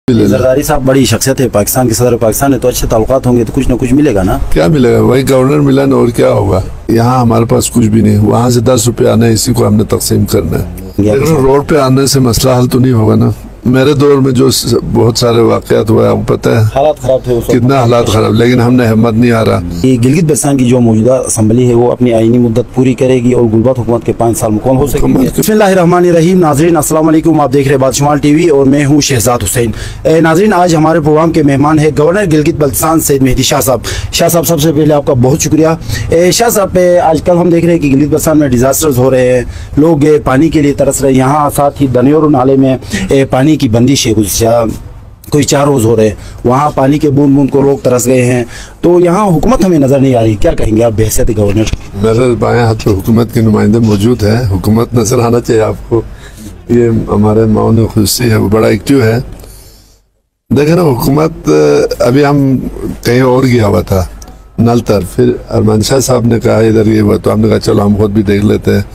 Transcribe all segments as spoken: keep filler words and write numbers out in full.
जरदारी साहब बड़ी शख्सियत है, पाकिस्तान के सदर पाकिस्तान है, तो अच्छे ताल्लुकात होंगे तो कुछ ना कुछ मिलेगा ना। क्या मिलेगा, वही गवर्नर मिला ना, और क्या होगा। यहाँ हमारे पास कुछ भी नहीं, वहाँ से दस रुपए आना है, इसी को हमने तकसीम करना है। लेकिन रोड पे आने से मसला हल तो नहीं होगा ना। मेरे दौर में जो बहुत सारे वाकयात हुआ है, पता है हालात खराब थे, कितना हालात खराब, लेकिन हमने हिम्मत नहीं आ रहा। गिलगित बल्तिस्तान की जो मौजूदा असम्बली है वो अपनी आईनी मुद्दत पूरी करेगी और गुलबत हुकूमत के पाँच साल मुकम्मल हो सकेंगे। बिस्मिल्लाहिर्रहमानिर्रहीम। नाजरीन अस्सलाम वालेकुम, आप देख रहे हैं बादशमाल टीवी और मैं हूँ शहजाद हुसैन। नाजरीन, आज हमारे प्रोग्राम के मेहमान है गवर्नर गिलगित बल्तिस्तान सैयद मेहदी शाह साहब। शाह साहब, सबसे पहले आपका बहुत शुक्रिया। शाह साहब, आजकल हम देख रहे हैं कि गिलगित बल्तिस्तान में डिजास्टर्स हो रहे हैं, लोग पानी के लिए तरस रहे हैं। यहाँ साथ ही दनियोर नाले में पानी की बंदिश है, कोई चार रोज हो रहे हैं, वहाँ पानी के बूंद बूंद को लोग तरस गए हैं, तो यहाँ हुकूमत हमें नजर नहीं आ रही। क्या कहेंगे आप बहैसियत गवर्नर? मेरे बाएं हाथ पे हुकूमत के नुमाइंदे मौजूद हैं, हुकूमत नजर आना चाहिए आपको। ये हमारे माउन खुशी है, वो बड़ा एक्टिव है। देखे ना, हुकूमत अभी हम कहीं और गया हुआ था नल तर, फिर अरमान शाह साहब ने कहा इधर ये हुआ, तो हमने कहा चलो हम खुद भी देख लेते हैं।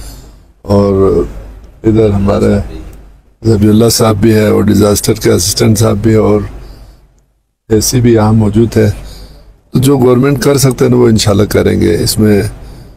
और इधर हमारे ज़बीउल्लाह साहब भी है और डिज़ास्टर के असिस्टेंट साहब भी है और एसी भी यहाँ मौजूद है। तो जो गवर्नमेंट कर सकते हैं ना, वो इंशाल्लाह करेंगे। इसमें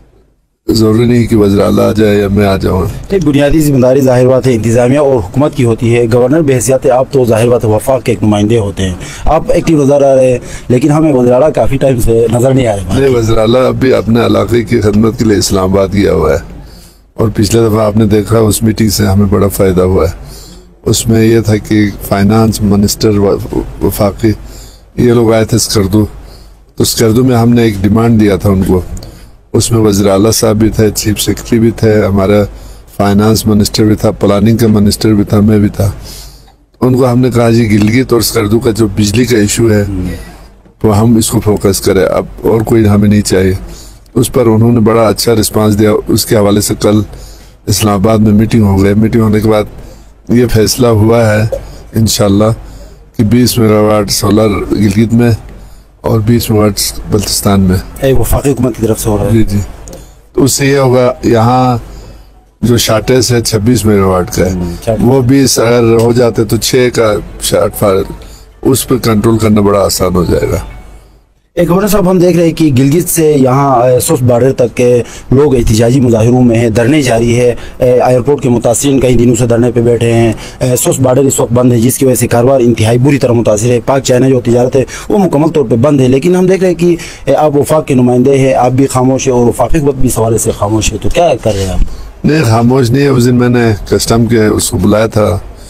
ज़रूरी नहीं कि वज़ीर आला आ जाए या मैं आ जाऊँ। बुनियादी जिम्मेदारी जाहिर बात है इंतजामिया और हुकूमत की होती है। गवर्नर बहैसियत आप तो जाहिर बात है वफाक के एक नुमाइंदे होते हैं, आप एक्टिव नज़र आ रहे हैं, लेकिन हमें वज़ीर आला काफ़ी टाइम से नज़र नहीं आ रहे। नहीं, वज़ीर आला अभी अपने इलाके की खदमत के लिए इस्लामाबाद गया हुआ है और पिछले दफ़ा आपने देखा उस मीटिंग से हमें बड़ा फ़ायदा हुआ है। उसमें यह था कि फाइनेंस मिनिस्टर वफाकी ये लोग आए थे स्कर्दू, तो स्कर्दू में हमने एक डिमांड दिया था उनको। उसमें वज़ीर आला साहब भी थे, चीफ सेक्रेटरी भी थे, हमारा फाइनेंस मिनिस्टर भी था, प्लानिंग का मिनिस्टर भी था, मैं भी था। उनको हमने कहा जी गिलगित और स्कर्दू का जो बिजली का इशू है तो हम इसको फोकस करें, अब और कोई हमें नहीं चाहिए। उस पर उन्होंने बड़ा अच्छा रिस्पांस दिया। उसके हवाले से कल इस्लामाबाद में मीटिंग हो गई। मीटिंग होने के बाद ये फैसला हुआ है इंशाल्लाह कि बीस मेगावाट सोलर गिलगित में और बीस मेगावाट बल्तिस्तान में वफाकी हुकूमत की तरफ से हो रहा है। जी जी, तो उससे ये होगा, यहाँ जो शार्टेज है छब्बीस मेगावाट का है, वो बीस अगर हो जाते तो छः का शार्ट फायर, उस पर कंट्रोल करना बड़ा आसान हो जाएगा। एक गवर्नर साहब, हम देख रहे हैं कि गिलगित से यहाँ सुस्त बॉर्डर तक के लोग एहतिजाजी मुजाहिरों में हैं, धरने जारी है। एयरपोर्ट के मुतासिरीन कई दिनों से धरने पे बैठे हैं। सुस्त बॉर्डर इस वक्त बंद है, जिसकी वजह से कारोबार इंतहाई बुरी तरह मुतासिर है। पाक चाइना जो तिजारत है वो मुकम्मल तौर पर बंद है। लेकिन हम देख रहे हैं कि आप वफाक के नुमाइंदे हैं, आप भी खामोश है और वफाकी हुकूमत भी इस हवाले से खामोश है, तो क्या कर रहे हैं आप? नहीं, खामोश नहीं है। उस दिन मैंने कस्टम के उसको बुलाया था,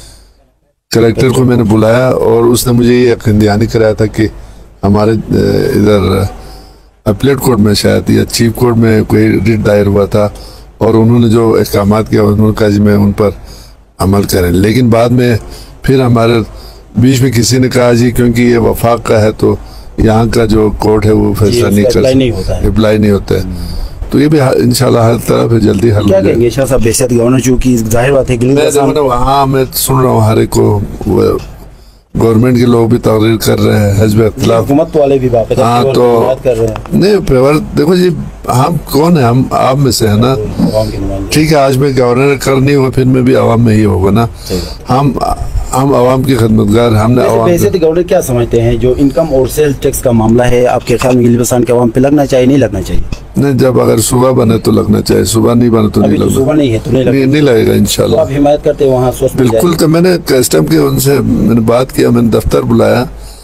कलेक्टर को मैंने बुलाया और उसने मुझे ये यकीन दहानी कराया था कि हमारे इधर अपीलेट कोर्ट में शायद या चीफ कोर्ट में कोई रिट दायर हुआ था और उन्होंने जो अहकाम किया उन्होंने कहा जी मैं उन पर अमल करें। लेकिन बाद में फिर हमारे बीच में किसी ने कहा जी क्योंकि ये वफाक का है तो यहाँ का जो कोर्ट है वो फैसला नहीं कर सकता, अप्लाई नहीं होता है। तो ये भी इंशाल्लाह हर तरफ जल्दी हल हो जाएगा। शाह साहब, बहैसियत गवर्नर चूंकि जाहिर बात है कि वहाँ मैं सुन रहा हूँ हर एक को गवर्नमेंट के लोग भी तकरीर कर रहे हैं, हिज़्ब इख्तिलाफ हुकूमत वाले भी बात हाँ तो कर रहे हैं। नहीं फेवर देखो जी, हम कौन है, हम आप में से है ना। ठीक है, आज मैं गवर्नर कर नहीं हुआ, फिर मैं भी आवाम में ही होगा ना। हम हम आवाम की खदमतगार, हमने गवर्नर क्या समझते हैं जो इनकम और सेल्स टैक्स का मामला है, आपके ख्याल में गिलगित बल्तिस्तान के आवाम पे लगना चाहिए नहीं लगना चाहिए? नहीं, जब अगर सुबह बने तो लगना चाहिए, सुबह नहीं बने तो नहीं लगना। सुबह नहीं है तो नहीं, नहीं, नहीं लगेगा इंशाल्लाह। आप हिमायत करते हैं वहाँ? बिल्कुल। तो मैंने कस्टम के उनसे मैंने बात किया, मैंने दफ्तर बुलाया।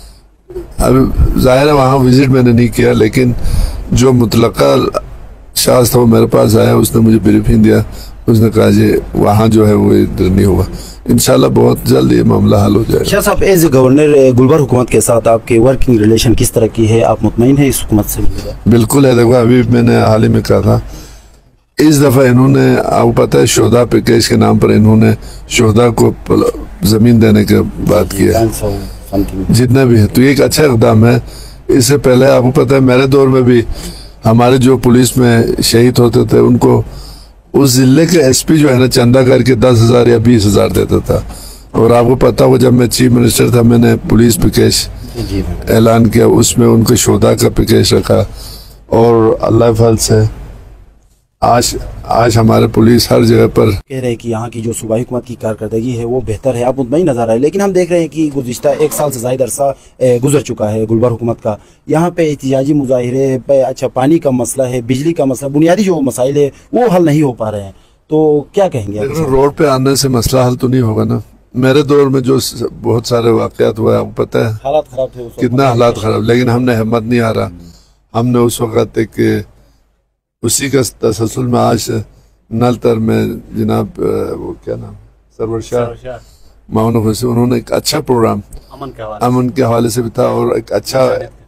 अब जाहिर है वहाँ विजिट मैंने नहीं किया, लेकिन जो मुतलका शाज़ था वो मेरे पास आया, उसने मुझे ब्रीफिंग दिया। उसने कहा जी वहाँ जो है वो इधर नहीं हुआ, इंशाल्लाह बहुत जल्द ये मामला हल हो जाएगा। शाह साहब, एज ए गवर्नर गुलबर हुकूमत के साथ आपके वर्किंग रिलेशन किस तरह की है? आप मुतमईन है इस हुकूमत से? बिल्कुल है। देखो अभी मैंने हाल ही में कहा था, इस दफ़ा इन्होंने, आपको पता है शोधा पैकेज के नाम पर इन्होंने शोधा को ज़मीन देने की बात की है जितना भी है, तो ये एक अच्छा इक़दाम है। इससे पहले आपको पता है मेरे दौर में भी हमारे जो पुलिस में शहीद होते थे उनको उस जिले के एसपी जो है ना चंदा करके दस हजार या बीस हजार देता था। और आपको पता हो जब मैं चीफ मिनिस्टर था मैंने पुलिस पैकेज ऐलान किया, उसमें उनको शोधा का पैकेज रखा और अल्लाह फल से आज आज हमारे पुलिस हर जगह पर कह रहे हैं कि यहाँ की जो सूबाई हुकूमत की कारकर्दगी है वो बेहतर है, आप मुतमईन नजर आ रहे हैं। लेकिन हम देख रहे हैं कि गुज़िश्ता एक साल से ज़ायद अरसा गुजर चुका है गुलबर हुकूमत का। यहाँ पे एहतिजाजी मुजाहिरे पे, अच्छा पानी का मसला है, बिजली का मसला, बुनियादी जो मसाइल है वो हल नहीं हो पा रहे हैं, तो क्या कहेंगे? रोड पे आने से मसला हल तो नहीं होगा ना। मेरे दौर में जो बहुत सारे वाकयात हुए आपको पता है, हालात खराब थे, कितना हालात खराब, लेकिन हमने हिम्मत नहीं हारा। हमने उस वक्त एक उसी का तसलसल में आज नलतर में जनाब वो क्या नाम सरवर शाह माउन हुसैन, उन्होंने एक अच्छा प्रोग्राम अमन के हवाले से भी था और एक अच्छा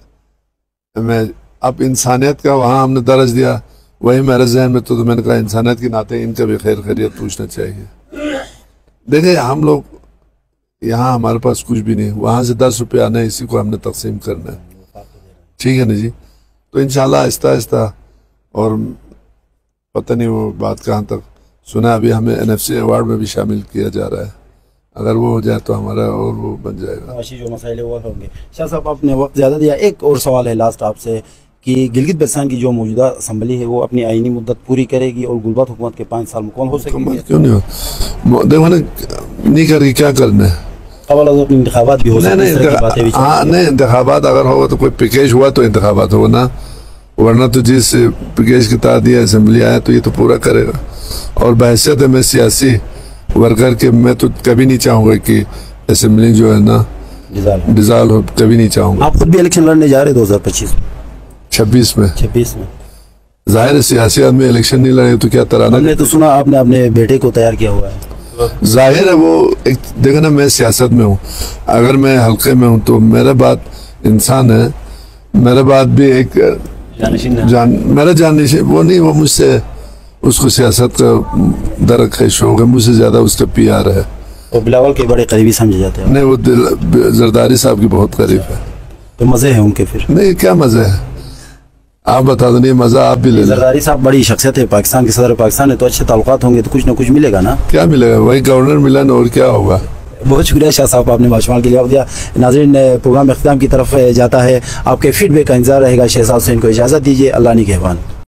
मैं अब इंसानियत का वहाँ हमने दर्ज दिया। वही मेरे जहन में तो, तो मैंने कहा इंसानियत के नाते इनका भी खैर खैरियत पूछना चाहिए। देखिए हम लोग यहाँ हमारे पास कुछ भी नहीं, वहाँ से दस रुपये आना है, इसी को हमने तकसीम करना है, ठीक है ना जी। तो इंशाल्लाह आहिस्ता आहिस्ता, और पता नहीं वो बात कहाँ तक सुना, अभी हमें एन एफ सी अवार्ड में भी शामिल किया जा रहा है। अगर वो हो जाए तो हमारा और वो बन जाएगा, जो मसाइल वो होंगे। शाह साहब आपने वक्त ज़्यादा दिया, एक और सवाल है लास्ट आपसे कि गिलगित बल्तिस्तान की जो मौजूदा असम्बली है वो अपनी आईनी मुद्दत पूरी करेगी और गुलबत हुकूमत के पाँच साल मुकम्मल हो सकेंगे? क्यों नहीं हो, देखो ना नहीं करेगी, क्या करना है, इंतखाबात भी हो सकते हैं। हाँ नहीं, इंतखाबात अगर होगा तो कोई पैकेज हुआ तो इंतखाबात होगा ना, वरना तो जिस पैकेज के तहत ये असेंबली आया तो ये तो पूरा करेगा। और बहैसियत मैं सियासी वर्कर के, मैं तो कभी नहीं चाहूँगा कि असेंबली जो है ना डिज़ाल्व हो, कभी नहीं चाहूँगा। आप खुद भी इलेक्शन लड़ने जा रहे दो हजार पच्चीस छब्बीस में छब्बीस में जाहिर है सियासी आदमी इलेक्शन नहीं लड़े तो क्या तराना। हमने तो सुना आपने अपने बेटे को तैयार किया हुआ है। जाहिर है वो एक, देखो ना मैं सियासत में हूँ, अगर मैं हल्के में हूँ तो मेरा बात इंसान है, मेरा बात भी एक जान मेरा जानने वो नहीं, वो मुझसे उसको सियासत का दरक है, शौक है, मुझसे ज्यादा उसका पी आर है। और बिलावल के बड़े करीबी समझे जाते हैं। नहीं वो जरदारी साहब की बहुत करीब है, तो मजे हैं उनके फिर? नहीं क्या मजे है, आप बता दो, नहीं मजा आप भी ले लें। जरदारी साहब बड़ी शख्सियत है, पाकिस्तान के सदर पाकिस्तान है, तो अच्छे ताल्लुकात होंगे तो कुछ ना कुछ मिलेगा ना। क्या मिलेगा, वही गवर्नर मिला ना, और क्या होगा। बहुत शुक्रिया शाह साहब, आपने बाशमाल के लिए दिया। नाज़रीन प्रोग्राम इख्तिताम की तरफ जाता है, आपके फीडबैक का इंतजार रहेगा। शहजाद हुसैन को इजाज़त दीजिए, अल्लाह निगहबान।